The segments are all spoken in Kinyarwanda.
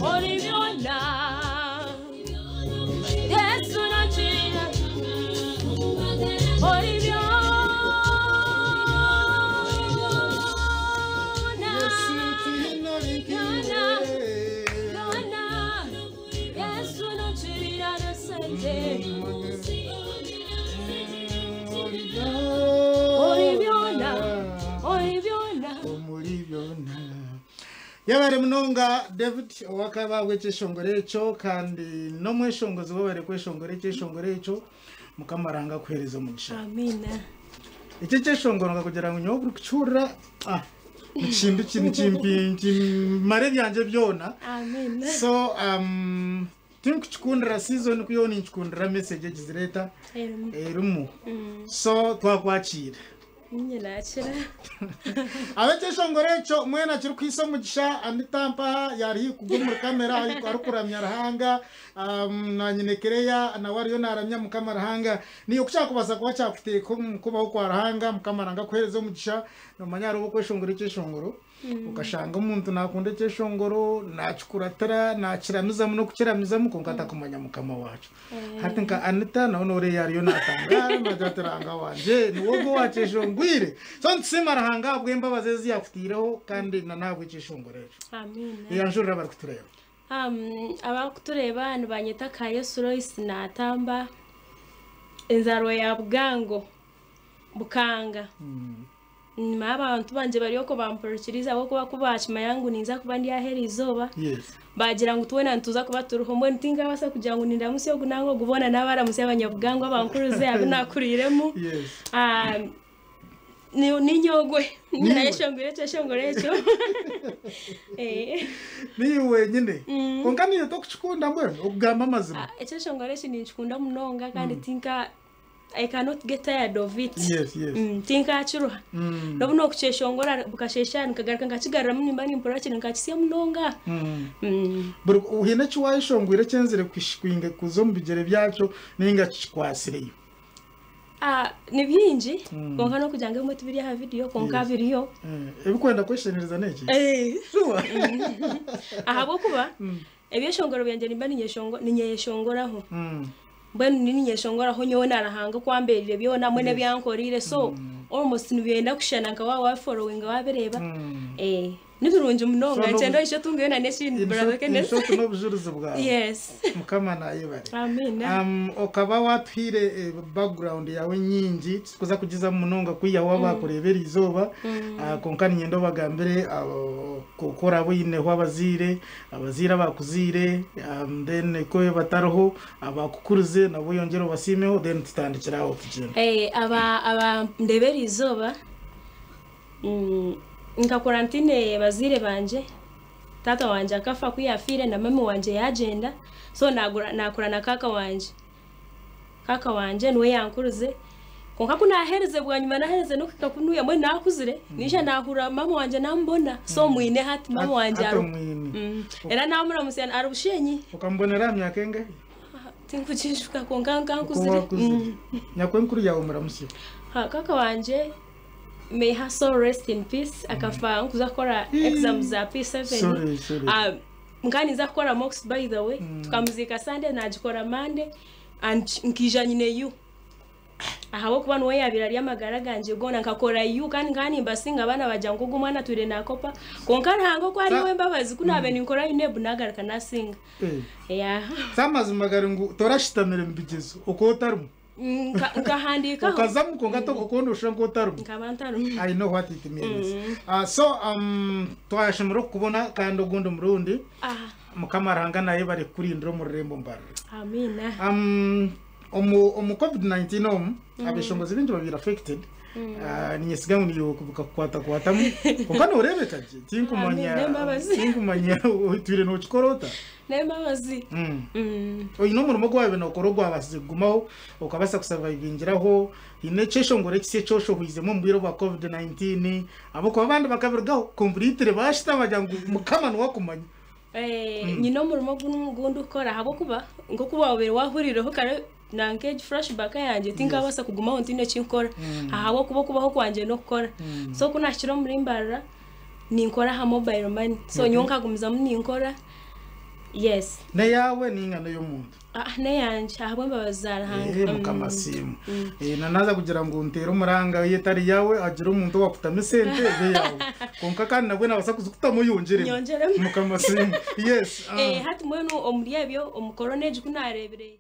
Oliviona Yesu nachira Oliviona Yesu nachira nasente Yabare munonga David wakaba w'ekishongorecho kandi no mweshongozi wabare kweshongorecho mukamaranga kwereza mugisha. Amina. Iki cyeshongora kugira ngo nyoburu kucyura ikintu kimpi mare byanje byona. Amina. So think chikundra season kuyoni chikundra message gizireta erumu. So twakwakira. Nyinachira. Abekeshongorecho mwena kiri kwisomugisha amitampa yari kugumura kamera ari kuramya rahanga na nyinekereya na wariyo naramya mukamara hanga niyo kushaka kubaza kuba cyafite kubaho kwa rahanga mukamaranga kwereza umugisha no manyaro bwo kweshongora cyeshongoro ukashanga umuntu nakunde cyeshongoro nacukuratara nakiramiza no kukiramiza mukongata kumanya mukama wacu hatinka anita na onore yariyo natanga najateranga wanje ni wogo waceshongwire so ntsima rahanga bwemba bazezi yakutireho kandi na ntabwo cyeshongorecho amina yanjurira bari kutureba abakutureba ni banyita Kayesu Loice natamba enzaro ya bwango bukanga maba abantu banje bari yoko bampurikiriza boko bakubachima yangu ninza kuba ndi aheri izoba bagira ngo tuwena ntuza kuba turuho mwe ntinga basa kugira ngo nindamusi yo gunango gubona nabara musi abanyabwango abankuruze abinakuriremo ni nyogwe nyina yeshongorecho niwe nyine konkani yo tokuchukunda mbwe ugamba mazima echeshongorecho ni chikunda munonga kandi tinka I cannot get tired of it. Yes. Tinka achiruha. Nobuno kucheshongora bukasheshana kagaruka ngakigarira mu nyumbani mpora nkakisiya munonga. Buri uhine chiwaye shongwire cyenzere kwishwinga kuzo mbigere byacho ninga chikwasireyo. Ni byinji konka no kujanga mu tubiri ha video konka biriyo. Ebikwenda kweshenereza neki? Sure. Ahabo kuba ebyeshongoro byanje nimba ninyeshongoraho. Bwenu nini nyeshongora ho nyo narahanga kwamberire byona mwene byankorire so almost nibenda kushana nka wa following wabereba nibirunje munonga ncendo isho tungena neshini brother Kenneth so no bujuruze bwa yes mukama na yebare amina okaba wathire background yawe nyingi kuza kugiza munonga kuya wabakurebera izoba konkani nyendo bagambere kokora boyine abazire bakuzire then ko bataroho abakukuruze nabo yongero basimeho then tutandikiraho kugenda aba ndebera izoba nka quarantine bazire banje tata wanje akafa kuyafire na mama wanje yagenda so nakura na kaka wanje niwe yankuruze konka kunahereze bwanyuma nahereze no kikakunuya mwe nakuzire nisha nahura mama wanje nambona so mwine hati mama wanje era namura musiyana arubushenyi ukambonera myakenge tinkujishuka konka nkuzire nyakwenkuru yawe muramusiye kaka wanje may her soul rest in peace akafa nkuza kora exams za P7 ngani za kora mocks by the way tukamuzika Sunday najikora Monday and nkija nyine you ahabo kuba no yabirari amagara ganje gona nkakora you kandi ngani basinga abana bajango gumwana ture nakopa konkara hango ko ari wemba bazi kunabe ninkora inebu nagaraka nasinga samazi magari ngo torashitamire mbigezo ukotarumu ngahandika ukazamu kongato kokondo ushango tarumu nkabantarumu I know what it means so twashimuro kubona kandi ugundo murundi mukamaranga naye bari kurindiro mu rembo mbara amina omu COVID-19 abeshongozi bintu babira affected ninyesigamu niyo kubuka kwatamu kokano urebekaje tinkumanya twire no chikorota nemabazi oyino murumo gwabe no korogwa abasigumaho ukabasa kusurvivingiraho inecheshongore kise chosho huizemo mbiro ba COVID-19 abako abandi bakabirgaho complete bashita bajangu mukamano wakumanya nyino murumo gundu ukora habo kuba ngo kuba obere wahurireho kare na engage flashback yanje tinga basa kugumaho ntine chinkora ahabo kubaho kwanje no gukora so kunashiro muri mbarara ninkora ha mobile money so nyonka gumiza mu ninkora yes ne yawe n'ingano y'umuntu ne yanje ahabwe mbabazara hanga mukamasimu nanaza kugira ngo ntere umuranga yetari yawe agira umuntu wakutame sente be yawe konka kandi nabwe nabasa kutamuyonjere mukamasimu yes hati mwenu omuliyebyo omukoroneje kunarebere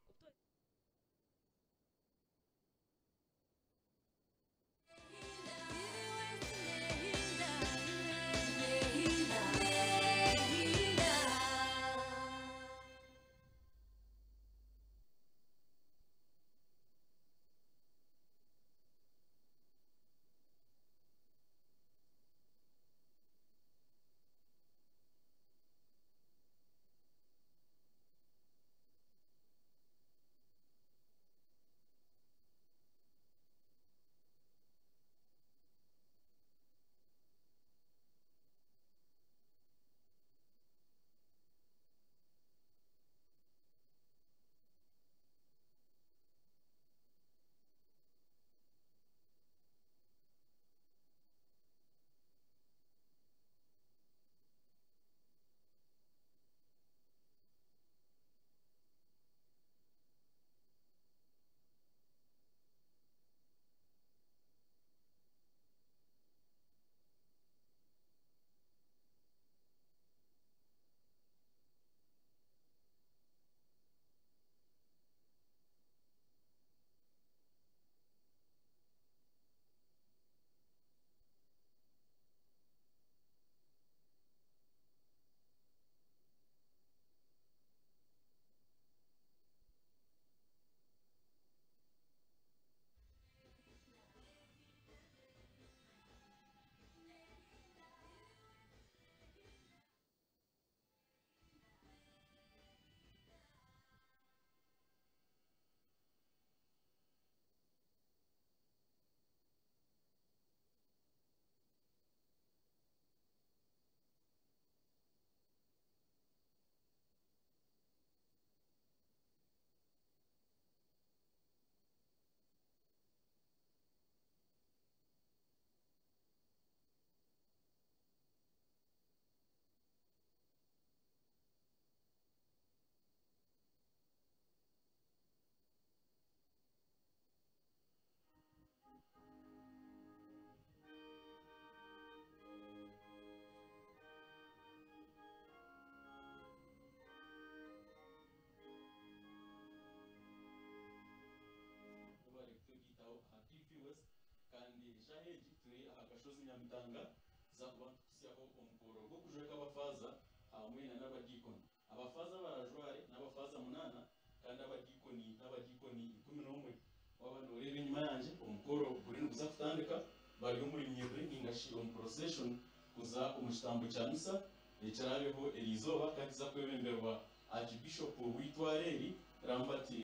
za kubantu kusiyaho omukoro gwo kujweka abafaza hamwe n'abadikoni abafaza barajware n'abafaza munana kandi abadikoni 11 wabana urebe nyuma yanje omukoro guri nuza kutandika bari muri myebwe ingashi on procession kuza umushtambo cya misa ecarabeho elizoba kandi za kwebemberwa archbishop witwareri rambati